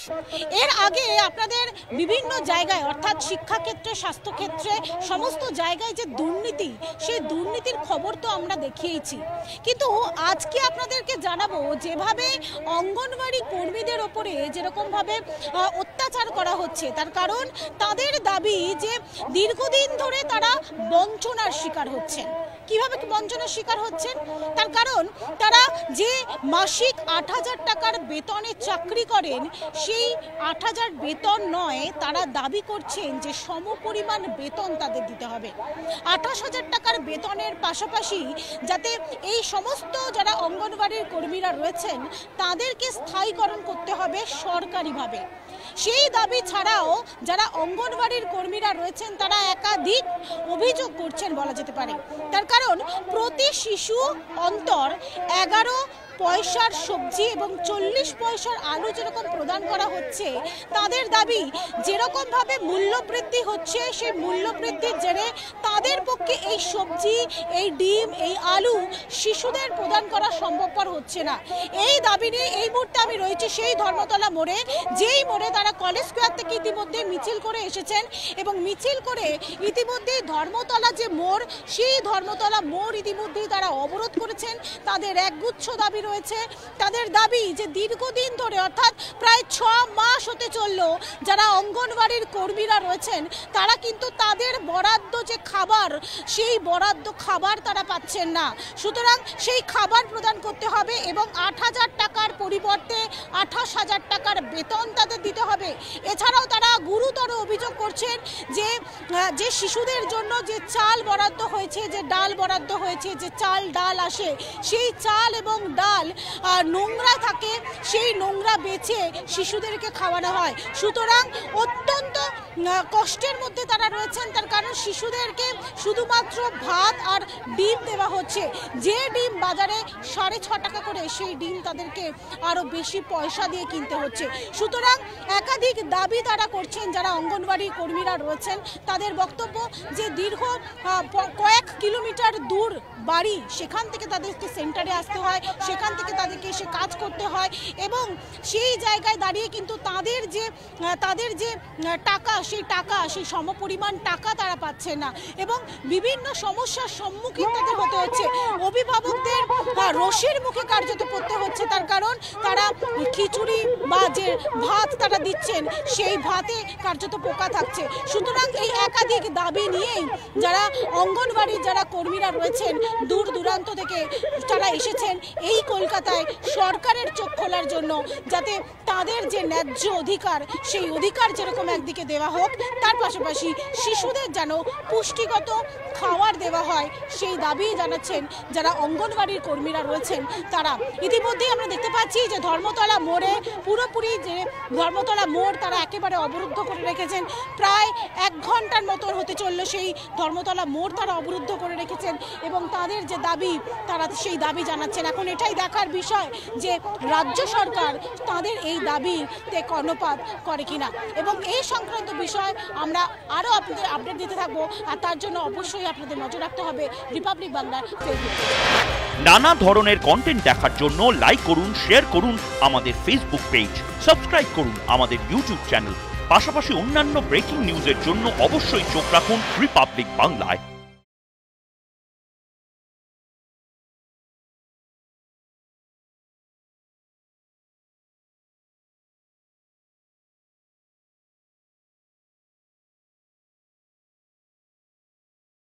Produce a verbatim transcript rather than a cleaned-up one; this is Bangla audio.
এর আগে আপনাদের বিভিন্ন জায়গায় অর্থাৎ শিক্ষাক্ষেত্রে, স্বাস্থ্যক্ষেত্রে সমস্ত জায়গায় যে দুর্নীতি, সেই দুর্নীতির খবর তো আমরা দেখিয়েছি, কিন্তু আজকে আপনাদেরকে জানাবো যেভাবে অঙ্গনওয়াড়ি কর্মীদের ওপরে যেরকমভাবে অত্যাচার করা হচ্ছে, তার কারণ তাদের দাবি যে দীর্ঘদিন ধরে তারা বঞ্চনার শিকার হচ্ছেন। কিভাবে বঞ্চনার শিকার হচ্ছেন? তার কারণ তারা যে মাসিক আট হাজার টাকার বেতনে চাকরি করেন, সেই আট হাজার বেতন নয়, তারা দাবি করছেন যে সমপরিমাণ বেতন তাদের দিতে হবে। আঠাশ হাজার টাকার বেতনের পাশাপাশি যাতে এই সমস্ত যারা অঙ্গনওয়াড়ির কর্মীরা রয়েছেন তাদেরকে স্থায়ীকরণ করতে হবে সরকারিভাবে। সেই দাবি ছাড়াও যারা অঙ্গনওয়াড়ির কর্মীরা রয়েছেন তারা একাধিক অভিযোগ করছেন বলা যেতে পারে। তার কারণ প্রতি শিশু অন্তর এগারো পয়সার সবজি এবং চল্লিশ পয়সার আলু যেরকম প্রদান করা হচ্ছে, তাদের দাবি যেরকমভাবে মূল্যবৃদ্ধি হচ্ছে সেই মূল্যবৃদ্ধির জেরে তাদের পক্ষে এই সবজি, এই ডিম, এই আলু শিশুদের প্রদান করা সম্ভবপর হচ্ছে না। এই দাবি নিয়ে এই মুহূর্তে আমি রয়েছি সেই ধর্মতলা মোড়ে, যেই মোড়ে তারা কলেজ স্কোয়ার থেকে ইতিমধ্যে মিছিল করে এসেছেন এবং মিছিল করে ইতিমধ্যেই ধর্মতলা যে মোড়, সেই ধর্মতলা মোড় ইতিমধ্যেই তারা অবরোধ করেছেন। তাদের একগুচ্ছ দাবি রয়েছে। তাদের দাবি যে দীর্ঘদিন ধরে অর্থাৎ প্রায় ছ মাস হতে চলল যারা অঙ্গনওয়াড়ির কর্মীরা রয়েছেন তারা কিন্তু তাদের বরাদ্দ যে খাবার, সেই বরাদ্দ খাবার তারা পাচ্ছেন না। সুতরাং সেই খাবার প্রদান করতে হবে এবং আট হাজার টাকার পরিবর্তে আঠাশ হাজার টাকার বেতন তাদের দিতে হবে। এছাড়াও তারা গুরুতর অভিযোগ করছেন যে যে শিশুদের জন্য যে চাল বরাদ্দ হয়েছে, যে ডাল বরাদ্দ হয়েছে, যে চাল ডাল আসে, সেই চাল এবং ডাল নোংরা থাকে, সেই নোংরা বেছে শিশুদেরকে খাওয়ানো হয়। সুতরাং অত্যন্ত কষ্টের মধ্যে তারা রয়েছেন, তার কারণ শিশুদেরকে শুধুমাত্র ভাত আর ডিম দেওয়া হচ্ছে। যে ডিম বাজারে সাড়ে ছ টাকা করে, সেই ডিম তাদেরকে আরও বেশি পয়সা দিয়ে কিনতে হচ্ছে। সুতরাং একাধিক দাবি তারা করছেন যারা অঙ্গনওয়াড়ি কর্মীরা রয়েছেন। তাদের বক্তব্য যে দীর্ঘ কয়েক কিলোমিটার দূর বাড়ি, সেখান থেকে তাদেরকে সেন্টারে আসতে হয়, সেখান থেকে তাদেরকে এসে কাজ করতে হয় এবং সেই জায়গায় দাঁড়িয়ে কিন্তু তাদের যে তাদের যে টাকা, সেই টাকা, সেই সমপরিমাণ টাকা তারা পাচ্ছে না এবং বিভিন্ন সমস্যার সম্মুখীন তাদের হতে হচ্ছে। অভিভাবকদের রোষের মুখে কার্যত পড়তে হচ্ছে, তার কারণ তারা খিচুড়ি বা যে ভাত তারা দিচ্ছেন, সেই ভাতে কার্যত পোকা থাকছে। সুতরাং এই একাধিক দাবি নিয়েই যারা অঙ্গনওয়াড়ির যারা কর্মীরা রয়েছেন দূর দূরান্ত থেকে তারা এসেছেন এই কলকাতায় সরকারের চোখ খোলার জন্য, যাতে তাদের যে ন্যায্য অধিকার, সেই অধিকার যেরকম একদিকে দেওয়া হোক, তার পাশাপাশি শিশুদের যেন পুষ্টিগত খাবার দেওয়া হয়, সেই দাবি জানাচ্ছেন যারা অঙ্গনওয়াড়ির কর্মীরা রয়েছেন তারা। ইতিমধ্যেই আমরা দেখতে পাচ্ছি যে ধর্মতলা মোড়ে পুরোপুরি যে ধর্মতলা মোড় তারা একেবারে অবরুদ্ধ করে রেখেছেন। প্রায় এক ঘন্টার মতো হতে চলল সেই ধর্মতলা মোড় তারা অবরুদ্ধ করে রেখেছেন এবং তাদের যে দাবি তারা সেই দাবি জানাচ্ছেন। এখন এটাই দেখার বিষয় যে রাজ্য সরকার তাদের এই দাবিতে কর্ণপাত করে কিনা এবং এই সংক্রান্ত বিষয় আমরা আরও আপনাদের আপডেট দিতে থাকবো। আর তার জন্য অবশ্যই আপনাদের নজর রাখতে হবে রিপাবলিক বাংলার ফেসবুক। নানা ধরনের কন্টেন্ট দেখার জন্য লাইক করুন, শেয়ার করুন আমাদের ফেসবুক পেজ, সাবস্ক্রাইব করুন আমাদের ইউটিউব চ্যানেল। পাশাপাশি অন্যান্য ব্রেকিং নিউজের জন্য অবশ্যই চোখ রাখুন রিপাবলিক বাংলায়।